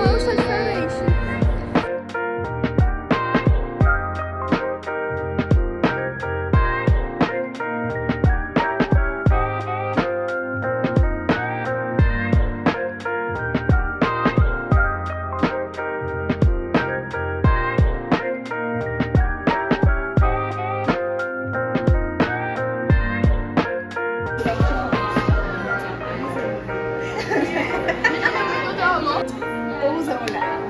eu sou diferente. Ousa olhar.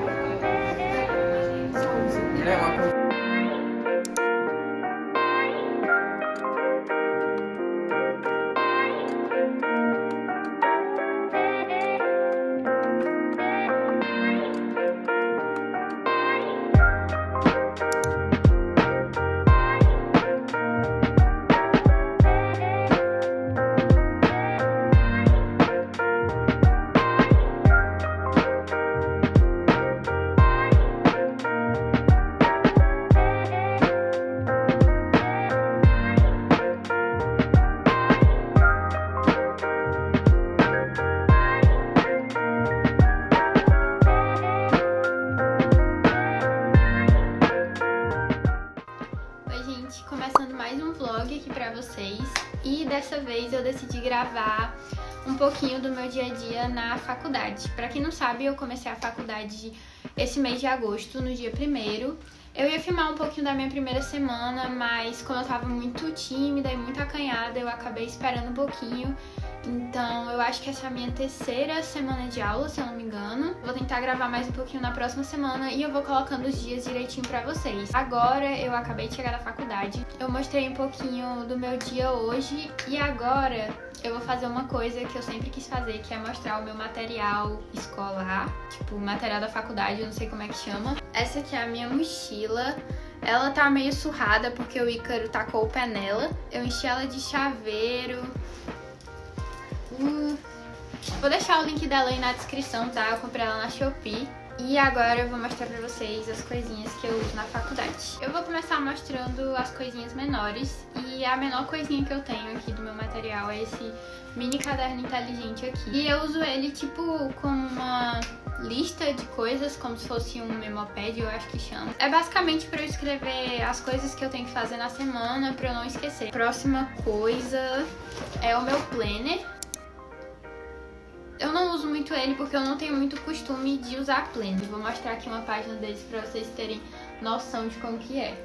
Começando mais um vlog aqui pra vocês, e dessa vez eu decidi gravar um pouquinho do meu dia a dia na faculdade. Pra quem não sabe, eu comecei a faculdade esse mês de agosto, no dia 1º. Eu ia filmar um pouquinho da minha primeira semana, mas como eu tava muito tímida e muito acanhada, eu acabei esperando um pouquinho. Então eu acho que essa é a minha terceira semana de aula, se eu não me engano. Vou tentar gravar mais um pouquinho na próxima semana e eu vou colocando os dias direitinho pra vocês. Agora eu acabei de chegar da faculdade, eu mostrei um pouquinho do meu dia hoje e agora eu vou fazer uma coisa que eu sempre quis fazer, que é mostrar o meu material escolar, tipo o material da faculdade, eu não sei como é que chama. Essa aqui é a minha mochila. Ela tá meio surrada porque o Ícaro tacou o pé nela. Eu enchi ela de chaveiro. Vou deixar o link dela aí na descrição, tá? Eu comprei ela na Shopee. E agora eu vou mostrar pra vocês as coisinhas que eu uso na faculdade. Eu vou começar mostrando as coisinhas menores. E a menor coisinha que eu tenho aqui do meu material é esse mini caderno inteligente aqui. E eu uso ele tipo como uma lista de coisas, como se fosse um memopad, eu acho que chama. É basicamente pra eu escrever as coisas que eu tenho que fazer na semana, pra eu não esquecer. Próxima coisa é o meu planner. Eu não uso muito ele porque eu não tenho muito costume de usar planner. Vou mostrar aqui uma página deles pra vocês terem noção de como que é.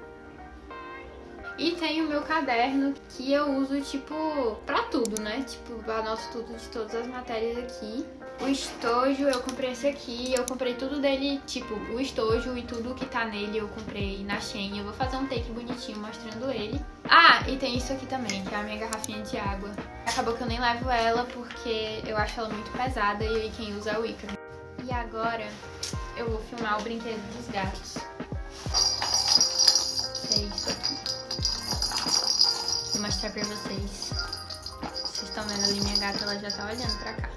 E tem o meu caderno que eu uso, tipo, pra tudo, né? Tipo, eu anoto tudo de todas as matérias aqui. O estojo, eu comprei esse aqui, eu comprei tudo dele, tipo, o estojo e tudo que tá nele eu comprei na Shein. Eu vou fazer um take bonitinho mostrando ele. Ah, e tem isso aqui também, que é a minha garrafinha de água. Acabou que eu nem levo ela porque eu acho ela muito pesada e aí quem usa é o Ícaro. E agora eu vou filmar o brinquedo dos gatos. É isso aqui. Vou mostrar pra vocês. Vocês estão vendo ali minha gata, ela já tá olhando pra cá.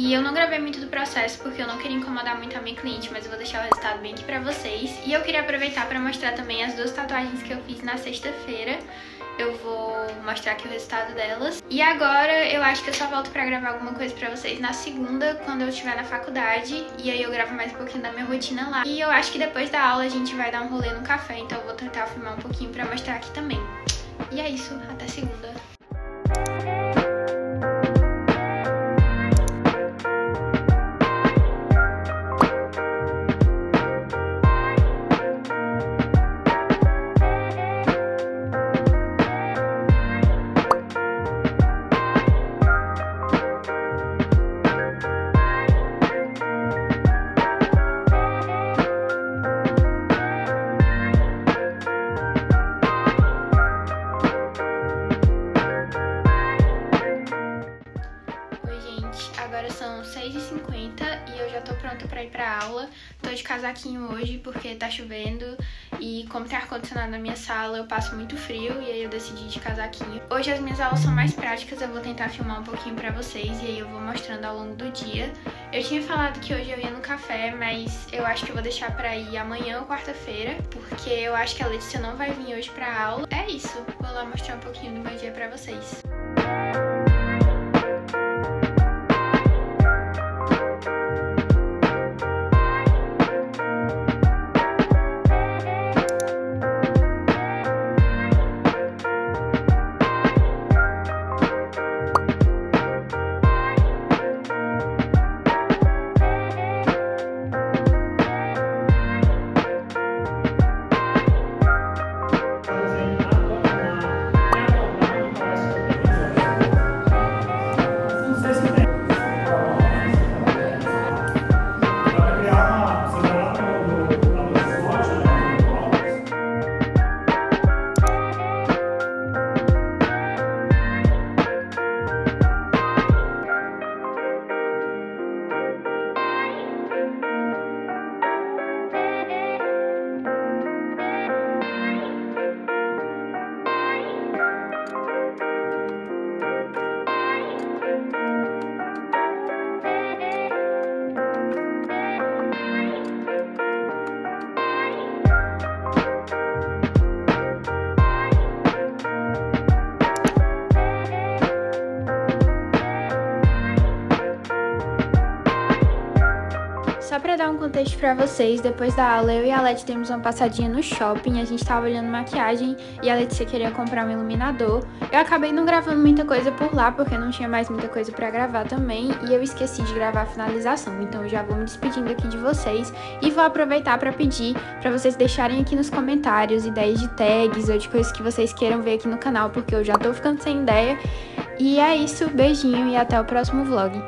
E eu não gravei muito do processo porque eu não queria incomodar muito a minha cliente, mas eu vou deixar o resultado bem aqui pra vocês. E eu queria aproveitar pra mostrar também as 2 tatuagens que eu fiz na sexta-feira. Eu vou mostrar aqui o resultado delas. E agora eu acho que eu só volto pra gravar alguma coisa pra vocês na segunda, quando eu estiver na faculdade. E aí eu gravo mais um pouquinho da minha rotina lá. E eu acho que depois da aula a gente vai dar um rolê no café, então eu vou tentar filmar um pouquinho pra mostrar aqui também. E é isso, até segunda. Agora são 6h50 e eu já tô pronta pra ir pra aula. Tô de casaquinho hoje porque tá chovendo e como tem ar-condicionado na minha sala eu passo muito frio e aí eu decidi ir de casaquinho. Hoje as minhas aulas são mais práticas, eu vou tentar filmar um pouquinho pra vocês e aí eu vou mostrando ao longo do dia. Eu tinha falado que hoje eu ia no café, mas eu acho que eu vou deixar pra ir amanhã ou quarta-feira, porque eu acho que a Letícia não vai vir hoje pra aula. É isso, vou lá mostrar um pouquinho do meu dia pra vocês. Só pra dar um contexto pra vocês, depois da aula eu e a Leti temos uma passadinha no shopping, a gente tava olhando maquiagem e a Letícia queria comprar um iluminador. Eu acabei não gravando muita coisa por lá, porque não tinha mais muita coisa pra gravar também, e eu esqueci de gravar a finalização, então eu já vou me despedindo aqui de vocês e vou aproveitar pra pedir pra vocês deixarem aqui nos comentários ideias de tags ou de coisas que vocês queiram ver aqui no canal, porque eu já tô ficando sem ideia. E é isso, beijinho e até o próximo vlog.